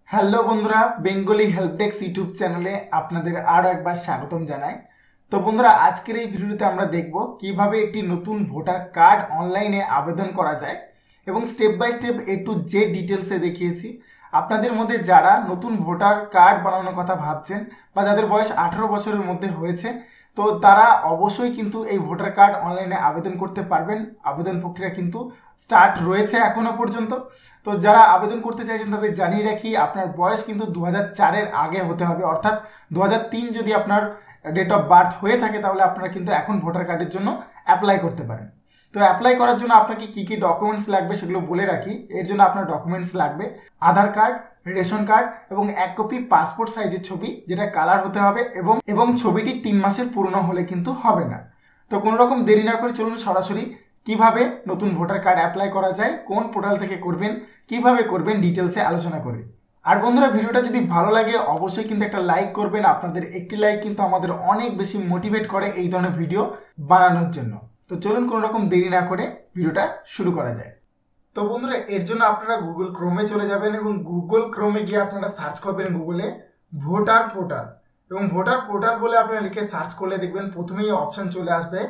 Hello বন্ধুরা, Bengali help desk YouTube চ্যানেলে আপনাদের আরও একবার স্বাগতম জানাই। তো বন্ধুরা, আজকের এই ভিডিওতে আমরা দেখব কিভাবে একটি নতুন ভোটার কার্ড অনলাইনে আবেদন করা যায় এবং step by step to Z ডিটেলসে দেখিয়েছি। আপনাদের মধ্যে যারা নতুন ভোটার কার্ড বানানোর কথা ভাবছেন বা যাদের বয়স 18 বছরের মধ্যে হয়েছে, তো তারা অবশ্যই কিন্তু এই ভোটার কার্ড অনলাইনে আবেদন করতে পারবেন। আবেদন প্রক্রিয়া কিন্তু স্টার্ট রয়েছে এখনও পর্যন্ত। তো যারা আবেদন করতে চাইছেন তাদের জানিয়ে রাখি, আপনার বয়স কিন্তু 2004-এর আগে হতে হবে, অর্থাৎ 2003 যদি আপনার ডেট অফ বার্থ হয়ে থাকে তাহলে আপনারা কিন্তু এখন ভোটার কার্ডের জন্য অ্যাপ্লাই করতে পারেন। তো অ্যাপ্লাই করার জন্য আপনাকে কী কী ডকুমেন্টস লাগবে সেগুলো বলে রাখি। এর জন্য আপনার ডকুমেন্টস লাগবে আধার কার্ড, রেশন কার্ড এবং 1 কপি পাসপোর্ট সাইজের ছবি, যেটা কালার হতে হবে এবং ছবিটি 3 মাসের পুরনো হলে কিন্তু হবে না। তো কোনো রকম দেরি না করে চলুন সরাসরি কিভাবে নতুন ভোটার কার্ড অ্যাপ্লাই করা যায়, কোন পোর্টাল থেকে করবেন, কিভাবে করবেন, ডিটেলসে আলোচনা করি। আর বন্ধুরা, ভিডিওটা যদি ভালো লাগে অবশ্যই কিন্তু একটা লাইক করবেন। আপনাদের একটি লাইক কিন্তু আমাদের অনেক বেশি মোটিভেট করে এই ধরনের ভিডিও বানানোর জন্য। তো চলুন কোনো রকম দেরি না করে ভিডিওটা শুরু করা যায়। তো বন্ধুরা, এর জন্য আপনারা গুগল ক্রোমে চলে যাবেন এবং গুগল ক্রোমে গিয়ে আপনারা সার্চ করবেন গুগলে ভোটার পোর্টাল, এবং ভোটার পোর্টাল বলে আপনারা লিখে সার্চ করলে দেখবেন প্রথমেই অপশন চলে আসবে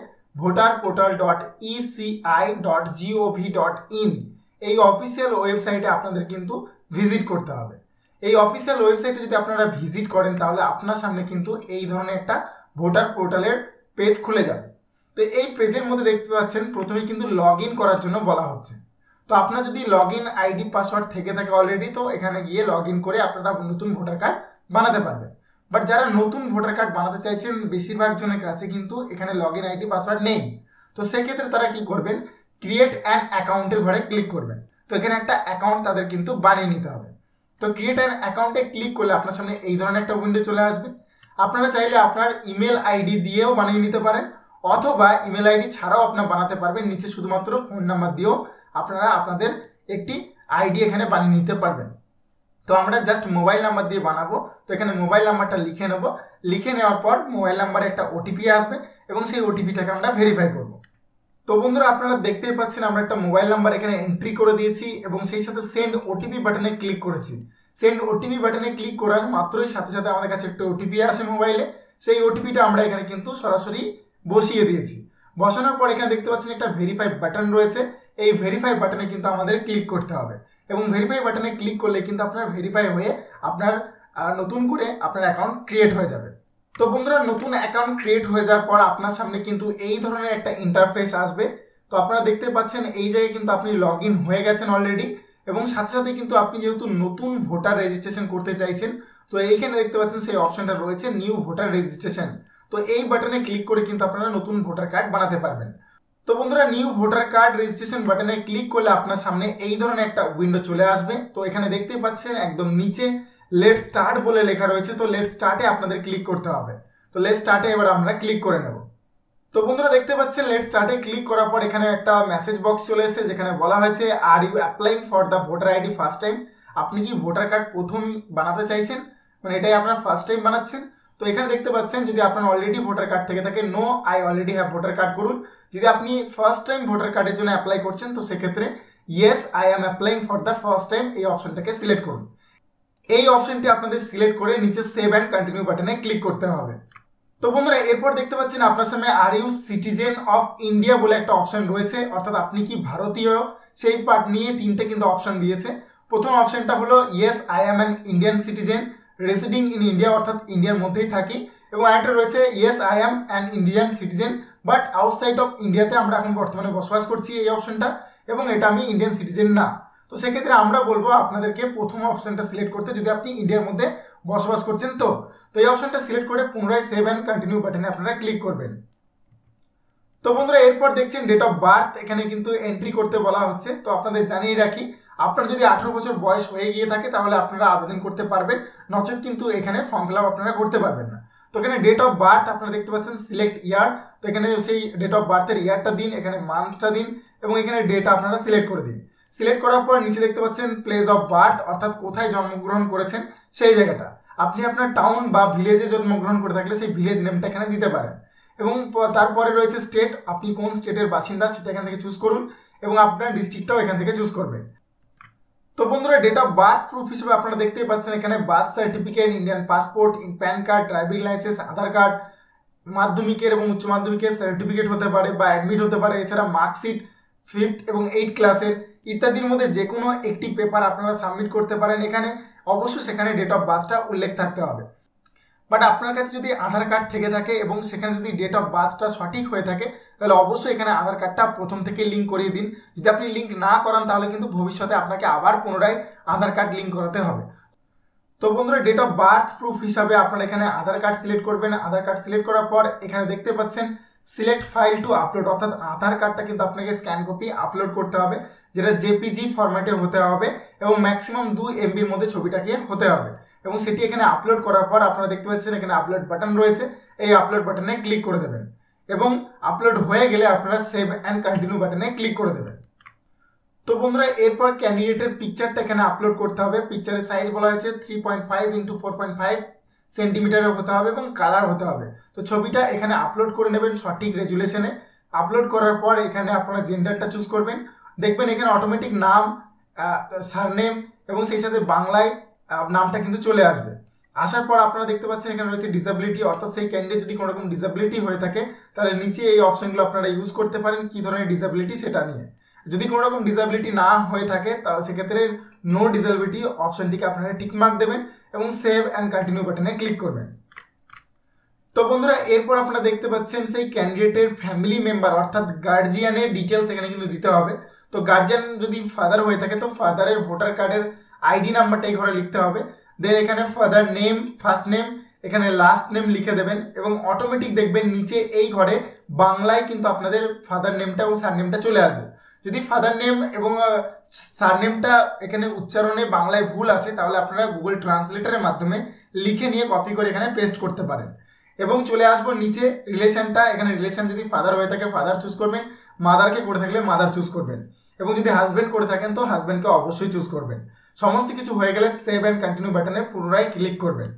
votarportal.eci.gov.in। এই অফিসিয়াল ওয়েবসাইটে আপনাদের কিন্তু ভিজিট করতে হবে। এই অফিসিয়াল ওয়েবসাইটে যদি আপনারা ভিজিট করেন তাহলে আপনার সামনে কিন্তু এই ধরনের একটা ভোটার পোর্টালের পেজ খুলে যাবে। তো এই পেজের মধ্যে দেখতে পাচ্ছেন প্রথমেই কিন্তু লগ ইন করার জন্য বলা হচ্ছে। তো আপনার যদি লগ ইন আইডি পাসওয়ার্ড থেকে থাকে অলরেডি, তো এখানে গিয়ে লগ ইন করে আপনারা নতুন ভোটার কার্ড বানাতে পারবেন। বাট যারা নতুন ভোটার কার্ড বানাতে চাইছেন বেশিরভাগ জনের কাছে কিন্তু এখানে লগ ইন আইডি পাসওয়ার্ড নেই। তো সেক্ষেত্রে তারা কি করবেন, ক্রিয়েট অ্যান অ্যাকাউন্টের ঘরে ক্লিক করবেন। তো এখানে একটা অ্যাকাউন্ট তাদের কিন্তু বানিয়ে নিতে হবে। তো ক্রিয়েট অ্যান অ্যাকাউন্টে ক্লিক করলে আপনার সামনে এই ধরনের একটা উইন্ডো চলে আসবে। আপনারা চাইলে আপনার ইমেল আইডি দিয়েও বানিয়ে নিতে পারেন, অথবা ইমেল আইডি ছাড়াও আপনারা বানাতে পারবেন। নিচে শুধুমাত্র ফোন নাম্বার দিয়েও আপনারা আপনাদের একটি আইডি এখানে বানিয়ে নিতে পারবেন। তো আমরা জাস্ট মোবাইল নাম্বার দিয়ে বানাবো। তো এখানে মোবাইল নাম্বারটা লিখে নেব। লিখে নেওয়ার পর মোবাইল নাম্বারে একটা ওটিপি আসবে এবং সেই ওটিপিটাকে আমরা ভেরিফাই করব। তো বন্ধুরা, আপনারা দেখতেই পাচ্ছেন আমরা একটা মোবাইল নাম্বার এখানে এন্ট্রি করে দিয়েছি এবং সেই সাথে সেন্ড ওটিপি বাটনে ক্লিক করেছি। সেন্ড ওটিপি বাটনে ক্লিক করার মাত্রই সাথে সাথে আমাদের কাছে একটা ওটিপি আসে মোবাইলে। সেই ওটিপিটা আমরা এখানে কিন্তু সরাসরি বসিয়ে দিয়েছি। বসানোর পর এখানে দেখতে পাচ্ছেন একটা ভেরিফাই বাটন রয়েছে। এই ভেরিফাই বাটনে কিন্তু আমাদের ক্লিক করতে হবে এবং ভেরিফাই বাটনে ক্লিক করলে কিন্তু আপনার ভেরিফাই হয়ে আপনার নতুন করে আপনার অ্যাকাউন্ট ক্রিয়েট হয়ে যাবে। তো বন্ধুরা, নতুন অ্যাকাউন্ট ক্রিয়েট হয়ে যাওয়ার পর আপনার সামনে কিন্তু এই ধরনের একটা ইন্টারফেস আসবে। তো আপনারা দেখতে পাচ্ছেন এই জায়গায় কিন্তু আপনি লগ ইন হয়ে গেছেন অলরেডি, এবং সাথে সাথে কিন্তু আপনি যেহেতু নতুন ভোটার রেজিস্ট্রেশন করতে চাইছেন, তো এইখানে দেখতে পাচ্ছেন সেই অপশনটা রয়েছে নিউ ভোটার রেজিস্ট্রেশন। তো এই বাটনে ক্লিক করে কিন্তু আপনারা নতুন ভোটার কার্ড বানাতে পারবেন। তো বন্ধুরা, নিউ ভোটার কার্ড রেজিস্ট্রেশন বাটনে ক্লিক করলে আপনার সামনে এই ধরনের একটা উইন্ডো চলে আসবে। তো এখানে দেখতে পাচ্ছেন একদম নিচে লেট স্টার্ট বলে লেখা রয়েছে। তো লেট স্টার্টে আপনাদের ক্লিক করতে হবে। তো লেট স্টার্টে এবার আমরা ক্লিক করে নেব। তো বন্ধুরা, দেখতে পাচ্ছেন লেট স্টার্টে ক্লিক করার পর এখানে একটা মেসেজ বক্স চলে এসেছে যেখানে বলা হয়েছে are you applying for the voter ID first time. আপনি কি ভোটার কার্ড প্রথম বানাতে চাইছেন, মানে এটাই আপনার ফার্স্ট টাইম বানাচ্ছেন? তো এখানে দেখতে পাচ্ছেন যদি আপনার অলরেডি ভোটার কার্ড থেকে থাকে no I already have voter card করুন। যদি আপনি ফার্স্ট টাইম ভোটার কার্ডের জন্য অ্যাপ্লাই করছেন তো সেক্ষেত্রে yes I am applying for the first time এই অপশনটাকে সিলেক্ট করুন। এই অপশনটি আপনাদের সিলেক্ট করে নিচে সেভ অ্যান্ড কন্টিনিউ বাটনে ক্লিক করতে হবে। তো বন্ধুরা, এরপর দেখতে পাচ্ছেন আপনার সামনে are you citizen of India বলে একটা অপশন রয়েছে, অর্থাৎ আপনি কি ভারতীয়, সেই পার্ট নিয়ে 3টে কিন্তু অপশন দিয়েছে। প্রথম অপশনটা হলো yes I am an Indian citizen residing in India, অর্থাৎ ইন্ডিয়ার মধ্যেই থাকি। এবং আরেকটা রয়েছে yes I am an Indian citizen but outside of ইন্ডিয়াতে আমরা এখন বর্তমানে বসবাস করছি, এই অপশনটা, এবং এটা আমি ইন্ডিয়ান সিটিজেন না। তো সেক্ষেত্রে আমরা বলবো আপনাদেরকে প্রথম অপশনটা সিলেক্ট করতে, যদি আপনি ইন্ডিয়ার মধ্যে বসবাস করছেন। তো এই অপশনটা সিলেক্ট করে পুনরায় সেভ অ্যান্ড কন্টিনিউ বাটনে আপনারা ক্লিক করবেন। তো বন্ধুরা, এরপর দেখছেন ডেট অফ বার্থ এখানে কিন্তু এন্ট্রি করতে বলা হচ্ছে। তো আপনাদের জানিয়ে রাখি, আপনার যদি 18 বছর বয়স হয়ে গিয়ে থাকে তাহলে আপনারা আবেদন করতে পারবেন, নচেত কিন্তু এখানে ফর্ম ফিল আপ আপনারা করতে পারবেন না। তো এখানে ডেট অফ বার্থ আপনারা দেখতে পাচ্ছেন সিলেক্ট ইয়ার। তো এখানে সেই ডেট অফ বার্থের ইয়ারটা দিন, এখানে মান্থটা দিন এবং এখানে ডেটা আপনারা সিলেক্ট করে দিন। সিলেক্ট করার পর নিচে দেখতে পাচ্ছেন প্লেস অফ বার্থ, অর্থাৎ কোথায় জন্মগ্রহণ করেছেন সেই জায়গাটা। আপনি আপনার টাউন বা ভিলেজে জন্মগ্রহণ করে থাকলে সেই ভিলেজ নেমটা এখানে দিতে পারেন। এবং তারপরে রয়েছে স্টেট, আপনি কোন স্টেটের বাসিন্দা সেটা এখান থেকে চুজ করুন এবং আপনার ডিস্ট্রিক্টটাও এখান থেকে চুজ করবেন। তো বন্ধুরা ডেট অফ বার্থ প্রুফ হিসেবে আপনারা দেখতেই পাচ্ছেন এখানে birth certificate, Indian passport, PAN card, driving licence, Aadhaar card, মাধ্যমিকের এবং উচ্চ মাধ্যমিকের সার্টিফিকেট হতে পারে বা অ্যাডমিট হতে পারে, এছাড়া মার্কশিট 5th এবং 8th ক্লাসের ইত্যাদির মধ্যে যে কোনো একটি পেপার আপনারা সাবমিট করতে পারেন। এখানে অবশ্যই সেখানে ডেট অফ বার্থটা উল্লেখ থাকতে হবে। বাট আপনার কাছে যদি আধার কার্ড থেকে থাকে এবং সেখানে যদি ডেট অফ বার্থটা সঠিক হয়ে থাকে তাহলে অবশ্যই এখানে আধার কার্ডটা প্রথম থেকে লিঙ্ক করিয়ে দিন। যদি আপনি লিঙ্ক না করান তাহলে কিন্তু ভবিষ্যতে আপনাকে আবার পুনরায় আধার কার্ড লিঙ্ক করাতে হবে। তো বন্ধুরা ডেট অফ বার্থ প্রুফ হিসাবে আপনারা এখানে আধার কার্ড সিলেক্ট করবেন। আধার কার্ড সিলেক্ট করার পর এখানে দেখতে পাচ্ছেন সিলেক্ট ফাইল টু আপলোড, অর্থাৎ আধার কার্ডটা কিন্তু আপনাকে স্ক্যান কপি আপলোড করতে হবে, যেটা জেপিজি ফরম্যাটে হতে হবে এবং ম্যাক্সিমাম 2 MBর মধ্যে ছবিটাকে হতে হবে। এবং সেটি এখানে আপলোড করার পর আপনারা দেখতে পাচ্ছেন এখানে আপলোড বাটন রয়েছে, এই আপলোড বাটনে ক্লিক করে দেবেন এবং আপলোড হয়ে গেলে আপনারা সেভ অ্যান্ড কন্টিনিউ বাটনে ক্লিক করে দেবেন। তো বন্ধুরা এরপর ক্যান্ডিডেটের পিকচারটা এখানে আপলোড করতে হবে। পিকচারের সাইজ বলা হয়েছে 3.5 × 4.5 সেন্টিমিটারের হতে হবে এবং কালার হতে হবে। তো ছবিটা এখানে আপলোড করে নেবেন সঠিক রেজুলেশনে। আপলোড করার পর এখানে আপনারা জেন্ডারটা চুজ করবেন। দেখবেন এখানে অটোমেটিক নাম, সারনেম এবং সেই সাথে বাংলায় নামটা কিন্তু চলে আসবে। আসার পর আপনারা দেখতে পাচ্ছেন এখানে রয়েছে ডিসেবিলিটি, অর্থাৎ সেই ক্যান্ডিডেট যদি কোনো রকম ডিসেবিলিটি হয়ে থাকে তাহলে নিচে এই অপশনগুলো আপনারা ইউজ করতে পারেন কী ধরনের ডিসেবিলিটি সেটা নিয়ে। যদি কোনো রকম ডিসেবিলিটি না হয়ে থাকে তাহলে সেক্ষেত্রে নো ডিসেবিলিটি অপশনটিকে আপনারা টিকমার্ক দেবেন এবং সেভ অ্যান্ড কন্টিনিউ বাটনে ক্লিক করবেন। তো বন্ধুরা এরপর আপনারা দেখতে পাচ্ছেন সেই ক্যান্ডিডেটের ফ্যামিলি মেম্বার অর্থাৎ গার্জিয়ানের ডিটেলস এখানে কিন্তু দিতে হবে। তো গার্জিয়ান যদি ফাদার হয়ে থাকে তো ফাদারের ভোটার কার্ডের আইডি নাম্বারটা এই ঘরে লিখতে হবে। দেন এখানে ফাদার নেম, ফার্স্ট নেম, এখানে লাস্ট নেম লিখে দেবেন এবং অটোমেটিক দেখবেন নিচে এই ঘরে বাংলায় কিন্তু আপনাদের ফাদার নেমটা এবং সার নেমটা চলে আসবে। যদি ফাদার নেম এবং সার নেমটা এখানে উচ্চারণে বাংলায় ভুল আসে তাহলে আপনারা গুগল ট্রান্সলেটরের মাধ্যমে লিখে নিয়ে কপি করে এখানে পেস্ট করতে পারেন। এবং চলে আসবো নিচে রিলেশনটা, এখানে রিলেশন যদি ফাদার হয়ে থাকে ফাদার চুজ করবেন, মাদারকে করে থাকলে মাদার চুজ করবেন এবং যদি হাজব্যান্ড করে থাকেন তো হাজব্যান্ডকে অবশ্যই চুজ করবেন। সমস্ত কিছু হয়ে গেলে সেভ অ্যান্ড কন্টিনিউ বাটনে পুনরায় ক্লিক করবেন।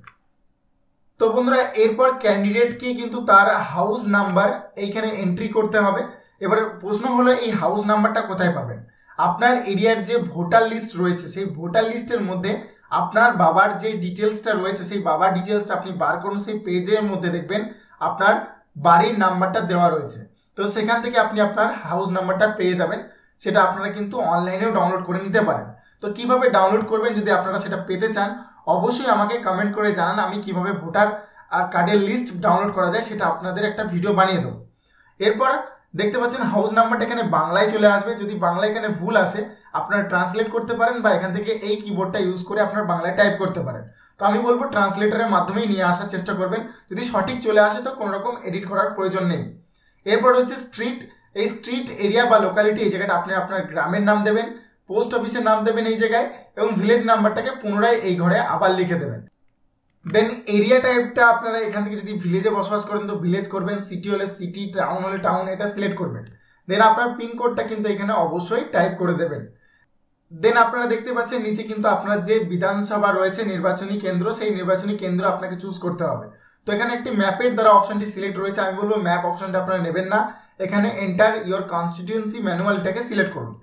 তো বন্ধুরা এরপর ক্যান্ডিডেটকে কিন্তু তার হাউস নাম্বার এইখানে এন্ট্রি করতে হবে। এবার প্রশ্ন হলো এই হাউস নাম্বারটা কোথায় পাবেন? আপনার এরিয়ার যে ভোটার লিস্ট রয়েছে সেই ভোটার লিস্টের মধ্যে আপনার বাবার যে ডিটেলসটা রয়েছে সেই বাবার ডিটেলসটা আপনি বার করুন, সেই পেজের মধ্যে দেখবেন আপনার বাড়ির নাম্বারটা দেওয়া রয়েছে। তো সেখান থেকে আপনি আপনার হাউস নাম্বারটা পেয়ে যাবেন। সেটা আপনারা কিন্তু অনলাইনেও ডাউনলোড করে নিতে পারেন। তো কিভাবে ডাউনলোড করবেন যদি আপনারা সেটা পেতে চান অবশ্যই আমাকে কমেন্ট করে জানান, আমি কিভাবে ভোটার কার্ডের লিস্ট ডাউনলোড করা যায় সেটা আপনাদের একটা ভিডিও বানিয়ে দেবো। এরপর দেখতে পাচ্ছেন হাউস নাম্বারটা এখানে বাংলায় চলে আসবে। যদি বাংলায় এখানে ভুল আসে আপনারা ট্রান্সলেট করতে পারেন বা এখান থেকে এই কিবোর্ডটা ইউজ করে আপনার বাংলায় টাইপ করতে পারেন। তো আমি বলবো ট্রান্সলেটারের মাধ্যমেই নিয়ে আসার চেষ্টা করবেন। যদি সঠিক চলে আসে তো কোনো রকম এডিট করার প্রয়োজন নেই। এরপর হচ্ছে স্ট্রিট, এই স্ট্রিট এরিয়া বা লোকালিটি এই জায়গাটা আপনি আপনার গ্রামের নাম দেবেন, পোস্ট অফিসের নাম দেবেন এই জায়গায় এবং ভিলেজ নাম্বারটাকে পুনরায় এই ঘরে আবার লিখে দেবেন। দেন এরিয়া টাইপটা আপনারা এখান থেকে যদি ভিলেজে বসবাস করেন তো ভিলেজ করবেন, সিটি হলে সিটি, টাউন হলে টাউন, এটা সিলেক্ট করবেন। দেন আপনার পিনকোডটা কিন্তু এখানে অবশ্যই টাইপ করে দেবেন। দেন আপনারা দেখতে পাচ্ছেন নিচে কিন্তু আপনার যে বিধানসভা রয়েছে নির্বাচনী কেন্দ্র, সেই নির্বাচনী কেন্দ্র আপনাকে চুজ করতে হবে। তো এখানে একটি ম্যাপের দ্বারা অপশনটি সিলেক্ট রয়েছে, আমি বলবো ম্যাপ অপশনটা আপনারা নেবেন না, এখানে এন্টার ইয়োর কনস্টিটিউয়েন্সি ম্যানুয়ালটাকে সিলেক্ট করুন।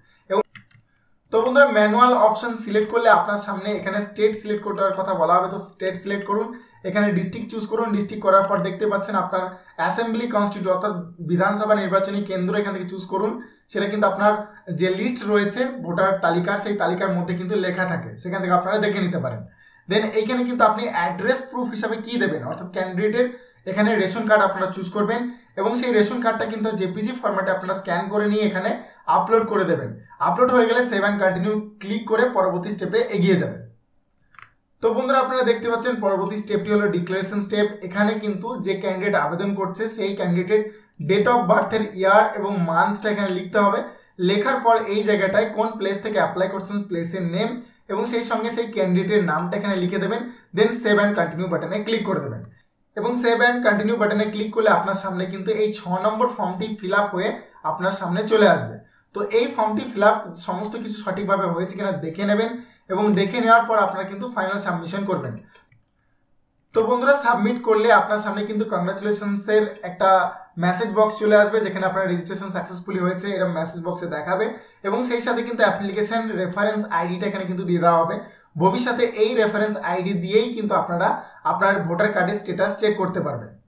তো বন্ধুরা ম্যানুয়াল অপশন সিলেক্ট করলে আপনার সামনে এখানে স্টেট সিলেক্ট করার কথা বলা হবে, তো স্টেট সিলেক্ট করুন। এখানে ডিস্ট্রিক্ট চুজ করুন, ডিস্ট্রিক্ট করার পর দেখতে পাচ্ছেন আপনার অ্যাসেম্বলি কনস্টিটিউয়েন্ট অর্থাৎ বিধানসভা নির্বাচনী কেন্দ্র এখান থেকে চুজ করুন। সেটা কিন্তু আপনার যে লিস্ট রয়েছে ভোটার তালিকার সেই তালিকার মধ্যে কিন্তু লেখা থাকে, সেখান থেকে আপনারা দেখে নিতে পারেন। দেন এইখানে কিন্তু আপনি অ্যাড্রেস প্রুফ হিসাবে কি দেবেন, অর্থাৎ ক্যান্ডিডেটের এখানে রেশন কার্ড আপনারা চুজ করবেন এবং সেই রেশন কার্ডটা কিন্তু জেপিজি ফরম্যাটে আপনারা স্ক্যান করে নিয়ে এখানে আপলোড করে দেবেন। আপলোড হয়ে গেলে সেভ অ্যান্ড কন্টিনিউ ক্লিক করে পরবর্তী স্টেপে এগিয়ে যাবেন। তো বন্ধুরা আপনারা দেখতে পাচ্ছেন পরবর্তী স্টেপটি হলো ডিক্লারেশন স্টেপ। এখানে কিন্তু যে ক্যান্ডিডেট আবেদন করছে সেই ক্যান্ডিডেট ডেট অফ বার্থের ইয়ার এবং মান্থটা এখানে লিখতে হবে। লেখার পর এই জায়গাটায় কোন প্লেস থেকে অ্যাপ্লাই করছেন প্লেসের নেম এবং সেই সঙ্গে সেই ক্যান্ডিডেটের নামটা এখানে লিখে দেবেন। দেন সেভ অ্যান্ড কন্টিনিউ বাটনে ক্লিক করে দেবেন এবং সেভ অ্যান্ড কন্টিনিউ বাটনে ক্লিক করলে আপনার সামনে কিন্তু এই 6 নম্বর ফর্মটি ফিল আপ হয়ে আপনার সামনে চলে আসবে। তো এই ফর্মটি ফিল আপ সমস্ত কিছু সঠিকভাবে হয়েছে কিনা দেখে নেবেন এবং দেখে নেওয়ার পর আপনারা কিন্তু ফাইনাল সাবমিশন করবেন। তো তো বন্ধুরা সাবমিট করলে আপনার সামনে কিন্তু কংগ্রাচুলেশনসের একটা মেসেজ বক্স চলে আসবে, যেখানে আপনার রেজিস্ট্রেশন সাকসেসফুলি হয়েছে এরকম মেসেজ বক্সে দেখাবে, এবং সেই সাথে কিন্তু অ্যাপ্লিকেশন রেফারেন্স আইডিটা এখানে কিন্তু দিয়ে দেওয়া হবে। ভবিষ্যতে এই রেফারেন্স আইডি দিয়েই কিন্তু আপনারা আপনার ভোটার কার্ডের স্ট্যাটাস চেক করতে পারবেন।